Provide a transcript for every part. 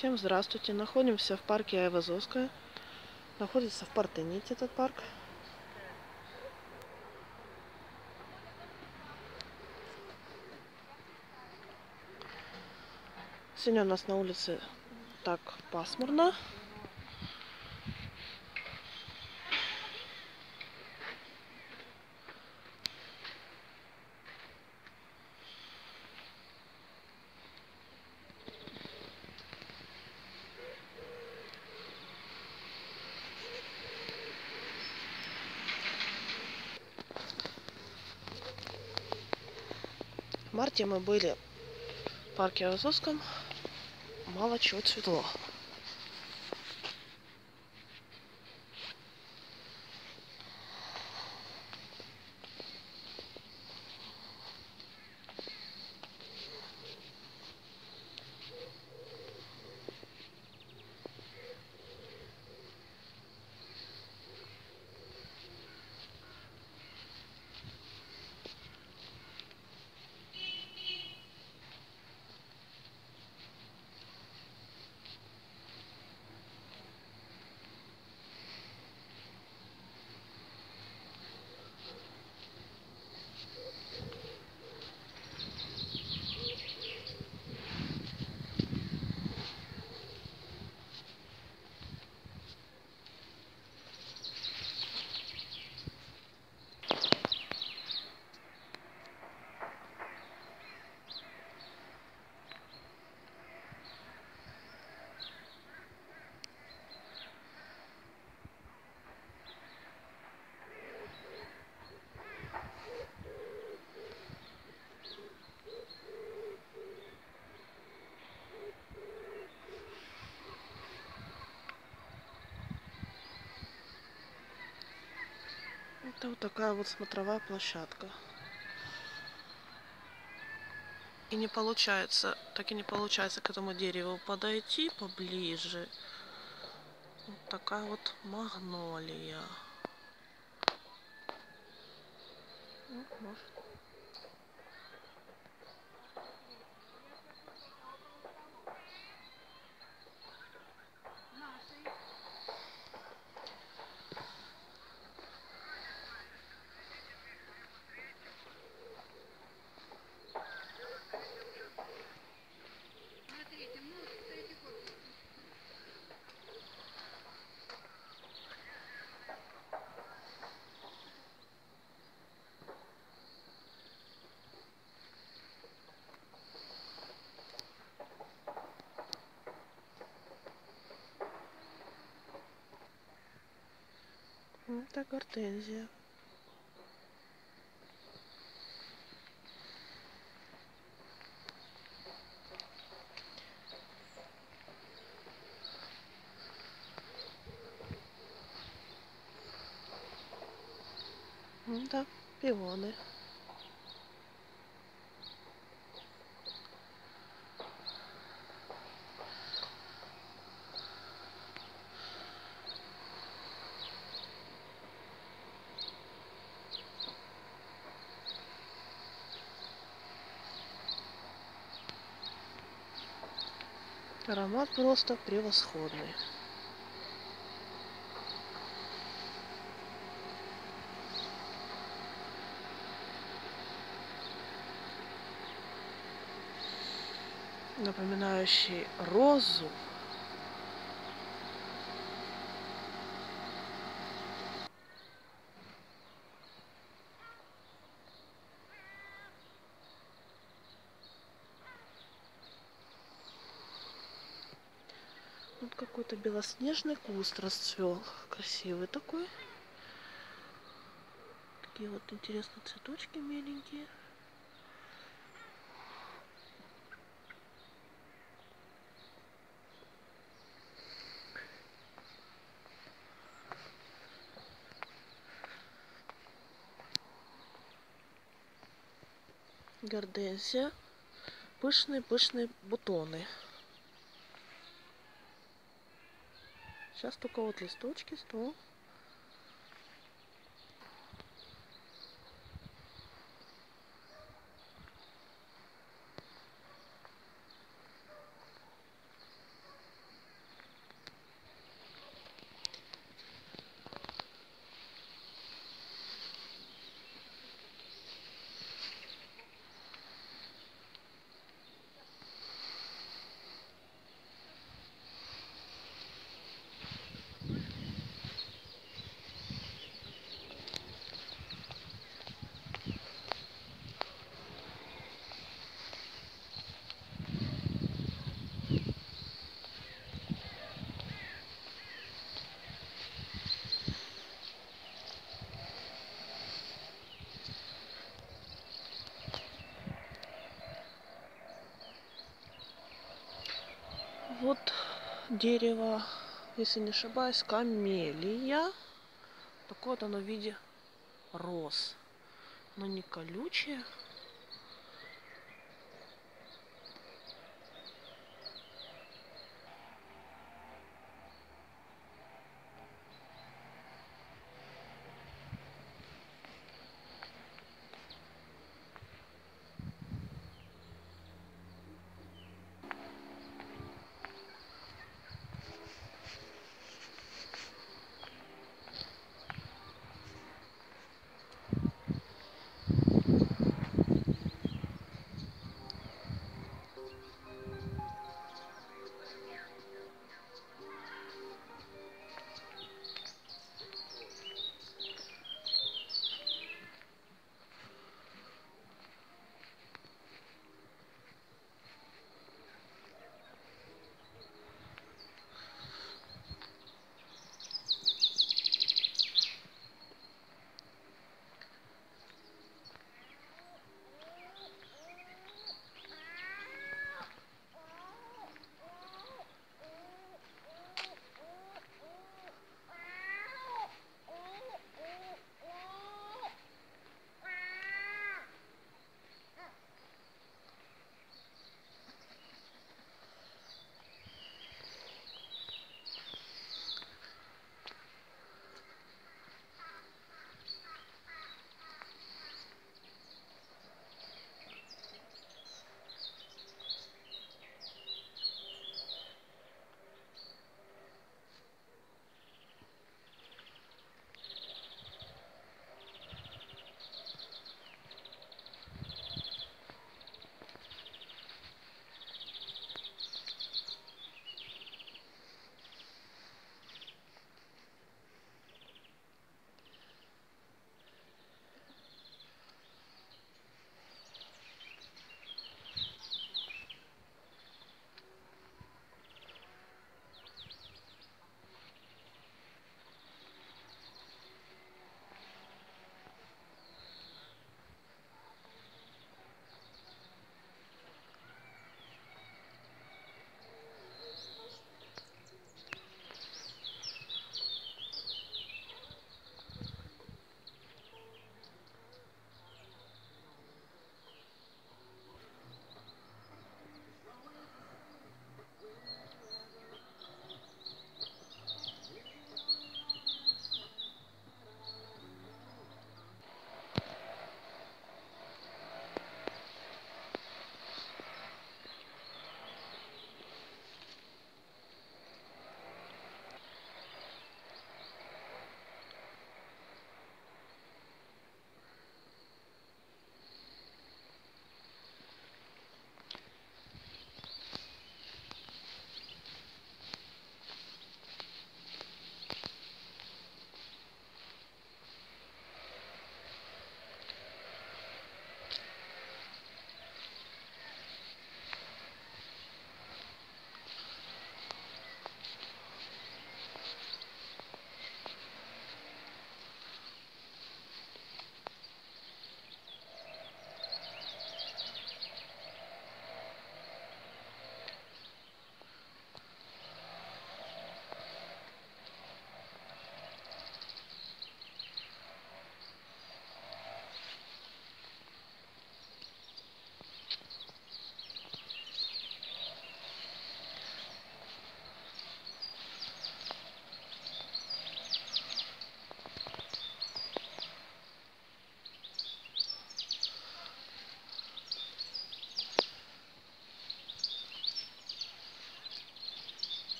Всем здравствуйте! Находимся в парке Айвазовская. Находится в Партените этот парк. Сегодня у нас на улице так пасмурно. В марте мы были в парке Айвазовском. Мало чего цветло. Это вот такая вот смотровая площадка. И не получается, так и не получается к этому дереву подойти поближе. Вот такая вот магнолия. Ну, может. Это гортензия. Да, пионы. Аромат просто превосходный. Напоминающий розу. Вот какой-то белоснежный куст расцвел. Красивый такой. Такие вот интересные цветочки миленькие. Гортензия. Пышные бутоны. Сейчас только вот листочки, ствол. Вот дерево, если не ошибаюсь, камелия. Такое вот оно в виде роз. Но не колючее.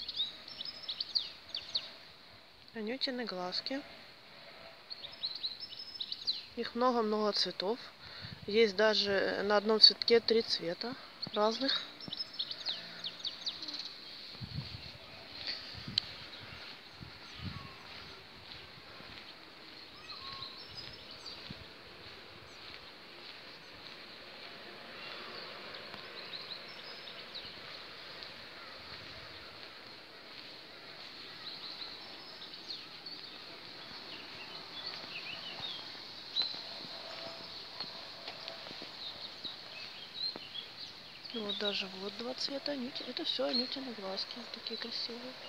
Анютины глазки. Их много-много цветов. Есть даже на одном цветке 3 цвета разных. Вот даже вот 2 цвета. Это все анютины глазки. Такие красивые.